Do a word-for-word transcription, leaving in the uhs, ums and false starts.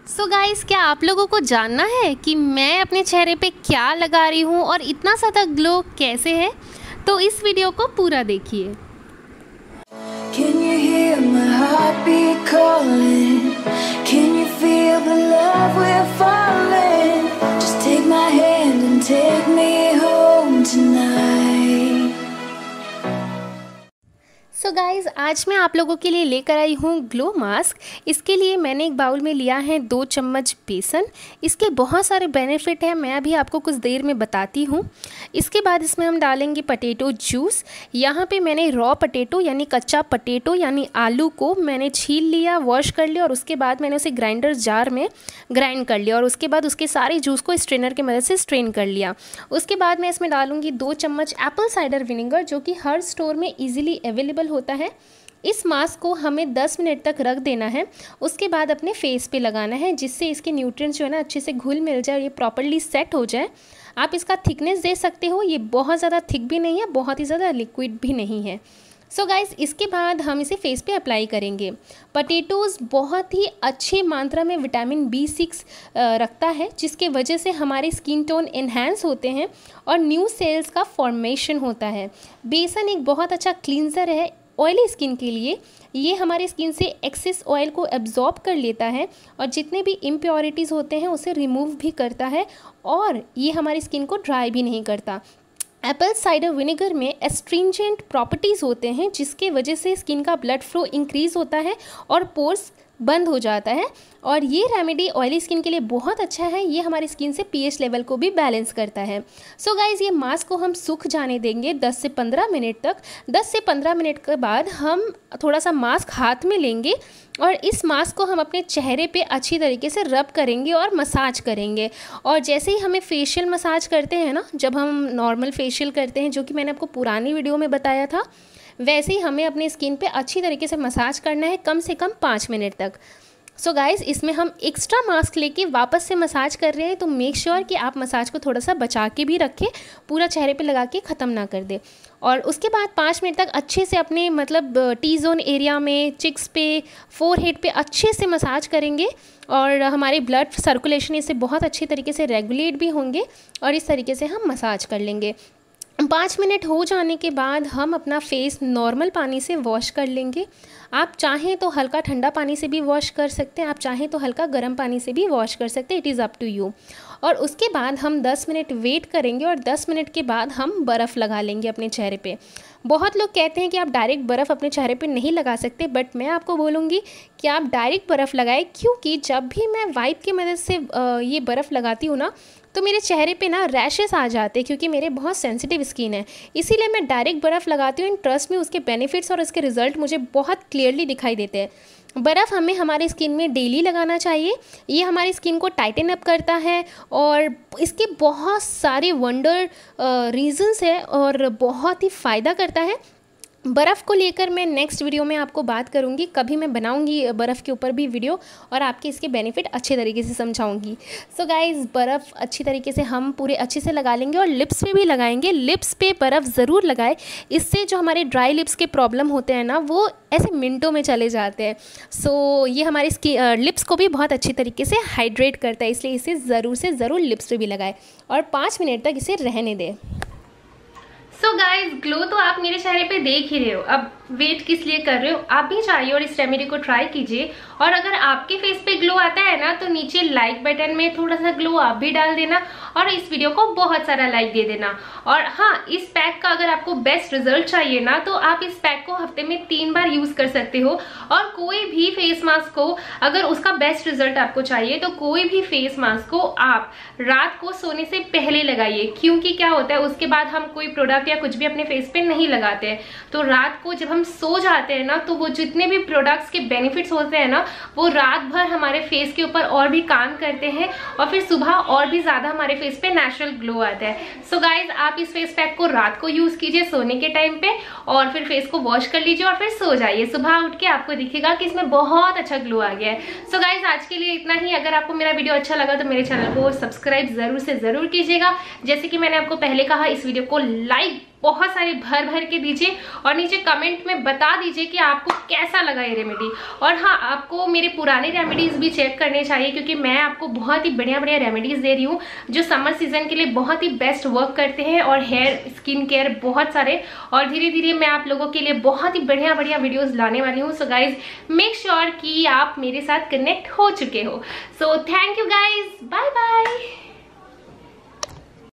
सो so guys, क्या आप लोगों को जानना है कि मैं अपने चेहरे पे क्या लगा रही हूँ और इतना ज़्यादा ग्लो कैसे है? तो इस वीडियो को पूरा देखिए। Can you hear my heartbeat calling? Can you feel the love we're falling? Just take my hand and take me home tonight. So so guys, आज मैं आप लोगों के लिए लेकर आई हूँ ग्लो मास्क। इसके लिए मैंने एक बाउल में लिया है दो चम्मच बेसन। इसके बहुत सारे बेनिफिट हैं, मैं अभी आपको कुछ देर में बताती हूँ। इसके बाद इसमें हम डालेंगे पटेटो जूस। यहाँ पे मैंने रॉ पटेटो यानी कच्चा पटेटो यानी आलू को मैंने छील लिया, वॉश कर लिया और उसके बाद मैंने उसे ग्राइंडर जार में ग्राइंड कर लिया और उसके बाद उसके सारे जूस को स्ट्रेनर की मदद से स्ट्रेन कर लिया। उसके बाद मैं इसमें डालूँगी दो चम्मच एप्पल साइडर विनेगर, जो कि हर स्टोर में ईजिली अवेलेबल होता है। इस मास्क को हमें दस मिनट तक रख देना है। उसके बाद अपने फेस पे लगाना है, जिससे इसके न्यूट्रिएंट्स जो है ना अच्छे से घुल मिल जाए और ये प्रॉपर्ली सेट हो जाए। आप इसका थिकनेस दे सकते हो, ये बहुत ज़्यादा थिक भी नहीं है, बहुत ही ज़्यादा लिक्विड भी नहीं है। सो so गाइस, इसके बाद हम इसे फेस पे अप्लाई करेंगे। पटेटोज़ बहुत ही अच्छी मात्रा में विटामिन बी सिक्स रखता है, जिसके वजह से हमारे स्किन टोन इन्हेंस होते हैं और न्यू सेल्स का फॉर्मेशन होता है। बेसन एक बहुत अच्छा क्लींजर है ऑयली स्किन के लिए। ये हमारे स्किन से एक्सेस ऑयल को एब्जॉर्ब कर लेता है और जितने भी इम्प्योरिटीज़ होते हैं उसे रिमूव भी करता है और ये हमारी स्किन को ड्राई भी नहीं करता। एप्पल साइडर विनेगर में एस्ट्रिंजेंट प्रॉपर्टीज़ होते हैं, जिसके वजह से स्किन का ब्लड फ्लो इंक्रीज़ होता है और पोर्स बंद हो जाता है और ये रेमेडी ऑयली स्किन के लिए बहुत अच्छा है। ये हमारी स्किन से पीएच लेवल को भी बैलेंस करता है। सो so गाइज़, ये मास्क को हम सूख जाने देंगे दस से पंद्रह मिनट तक। दस से पंद्रह मिनट के बाद हम थोड़ा सा मास्क हाथ में लेंगे और इस मास्क को हम अपने चेहरे पे अच्छी तरीके से रब करेंगे और मसाज करेंगे। और जैसे ही हमें फेशियल मसाज करते हैं ना, जब हम नॉर्मल फेशियल करते हैं, जो कि मैंने आपको पुरानी वीडियो में बताया था, वैसे ही हमें अपनी स्किन पे अच्छी तरीके से मसाज करना है, कम से कम पाँच मिनट तक। सो so गाइज़, इसमें हम एक्स्ट्रा मास्क लेके वापस से मसाज कर रहे हैं, तो मेक श्योर कि आप मसाज को थोड़ा सा बचा के भी रखें, पूरा चेहरे पे लगा के ख़त्म ना कर दे। और उसके बाद पाँच मिनट तक अच्छे से अपने मतलब टी जोन एरिया में, चिक्स पे, फोरहेड पे अच्छे से मसाज करेंगे और हमारे ब्लड सर्कुलेशन इससे बहुत अच्छे तरीके से रेगुलेट भी होंगे और इस तरीके से हम मसाज कर लेंगे। पाँच मिनट हो जाने के बाद हम अपना फेस नॉर्मल पानी से वॉश कर लेंगे। आप चाहें तो हल्का ठंडा पानी से भी वॉश कर सकते हैं, आप चाहें तो हल्का गर्म पानी से भी वॉश कर सकते हैं, it is up to you. और उसके बाद हम दस मिनट वेट करेंगे और दस मिनट के बाद हम बर्फ़ लगा लेंगे अपने चेहरे पे। बहुत लोग कहते हैं कि आप डायरेक्ट बर्फ़ अपने चेहरे पे नहीं लगा सकते, बट मैं आपको बोलूँगी कि आप डायरेक्ट बर्फ़ लगाएं, क्योंकि जब भी मैं वाइप की मदद से ये बर्फ़ लगाती हूँ ना, तो मेरे चेहरे पे ना रैशेस आ जाते हैं, क्योंकि मेरे बहुत सेंसिटिव स्किन है। इसीलिए मैं डायरेक्ट बर्फ़ लगाती हूँ। इन ट्रस्ट में उसके बेनिफिट्स और उसके रिज़ल्ट मुझे बहुत क्लियरली दिखाई देते हैं। बर्फ़ हमें हमारे स्किन में डेली लगाना चाहिए। ये हमारी स्किन को टाइटन अप करता है और इसके बहुत सारे वंडर रीजंस है और बहुत ही फ़ायदा करता है। बर्फ़ को लेकर मैं नेक्स्ट वीडियो में आपको बात करूंगी, कभी मैं बनाऊंगी बर्फ़ के ऊपर भी वीडियो और आपके इसके बेनिफिट अच्छे तरीके से समझाऊंगी। सो गाइज़, बर्फ़ अच्छी तरीके से हम पूरे अच्छे से लगा लेंगे और लिप्स पे भी लगाएंगे। लिप्स पे बर्फ़ ज़रूर लगाएं, इससे जो हमारे ड्राई लिप्स के प्रॉब्लम होते हैं ना, वो ऐसे मिनटों में चले जाते हैं। सो so, ये हमारे स्किन लिप्स को भी बहुत अच्छी तरीके से हाइड्रेट करता है, इसलिए इसे ज़रूर से ज़रूर लिप्स पे भी लगाएं और पाँच मिनट तक इसे रहने दें। सो गाइज, ग्लो तो आप मेरे चेहरे पे देख ही रहे हो, अब वेट किस लिए कर रहे हो? आप भी चाहिए और इस रेमेडी को ट्राई कीजिए। और अगर आपके फेस पे ग्लो आता है ना, तो नीचे लाइक बटन में थोड़ा सा ग्लो आप भी डाल देना और इस वीडियो को बहुत सारा लाइक दे देना। और हाँ, इस पैक का अगर आपको बेस्ट रिजल्ट चाहिए ना, तो आप इस पैक को हफ्ते में तीन बार यूज कर सकते हो। और कोई भी फेस मास्क को अगर उसका बेस्ट रिजल्ट आपको चाहिए, तो कोई भी फेस मास्क को आप रात को सोने से पहले लगाइए, क्योंकि क्या होता है, उसके बाद हम कोई प्रोडक्ट या कुछ भी अपने फेस पे नहीं लगाते हैं। तो रात को जब हम सो जाते हैं ना, तो वो जितने भी प्रोडक्ट्स के बेनिफिट्स होते हैं ना, वो रात भर हमारे फेस के ऊपर और भी काम करते हैं और फिर सुबह और भी ज्यादा हमारे फेस पे नेचुरल ग्लो आता है। सो गाइज, आप इस फेस पैक को रात को यूज कीजिए सोने के टाइम पे और फिर फेस को वॉश कर लीजिए और फिर सो जाइए। सुबह उठ के आपको दिखेगा कि इसमें बहुत अच्छा ग्लो आ गया है। सो गाइज, आज के लिए इतना ही। अगर आपको मेरा वीडियो अच्छा लगा तो मेरे चैनल को सब्सक्राइब जरूर से जरूर कीजिएगा। जैसे कि मैंने आपको पहले कहा, इस वीडियो को लाइक बहुत सारे भर भर के दीजिए और नीचे कमेंट में बता दीजिए कि आपको कैसा लगा ये रेमेडी। और हाँ, आपको मेरे पुराने रेमेडीज़ भी चेक करने चाहिए, क्योंकि मैं आपको बहुत ही बढ़िया बढ़िया रेमेडीज़ दे रही हूँ जो समर सीजन के लिए बहुत ही बेस्ट वर्क करते हैं, और हेयर स्किन केयर बहुत सारे। और धीरे धीरे मैं आप लोगों के लिए बहुत ही बढ़िया बढ़िया वीडियोज़ लाने वाली हूँ। सो गाइज, मेक श्योर कि आप मेरे साथ कनेक्ट हो चुके हो। So thank you guys, bye bye.